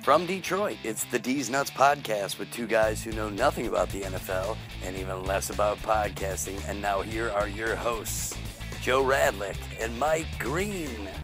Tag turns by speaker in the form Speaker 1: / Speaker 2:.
Speaker 1: From Detroit, it's the DzzNutz podcast with two guys who know nothing about the NFL and even less about podcasting. And now here are your hosts, Joe Radlick and Mike Green.